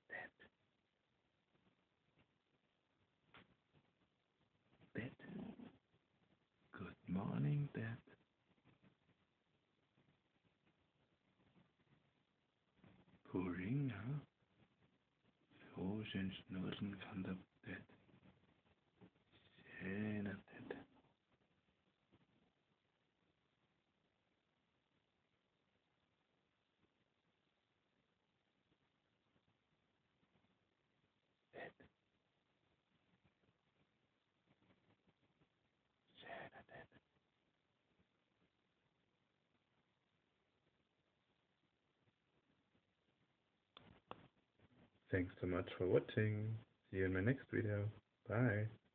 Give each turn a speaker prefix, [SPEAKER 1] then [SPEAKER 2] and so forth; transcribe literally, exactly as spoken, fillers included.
[SPEAKER 1] Dad. Dad. Good morning, Dad. Puring, huh? So schön schnurren kann der Dad. Schöner Dad. Dad. Schöner Dad. Thanks so much for watching. See you in my next video. Bye.